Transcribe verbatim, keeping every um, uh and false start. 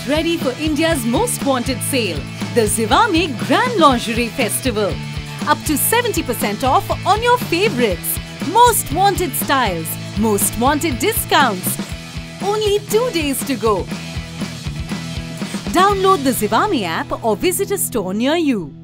Get ready for India's most wanted sale, the Zivame Grand Lingerie Festival. Up to seventy percent off on your favorites. Most wanted styles, most wanted discounts. Only two days to go. Download the Zivame app or visit a store near you.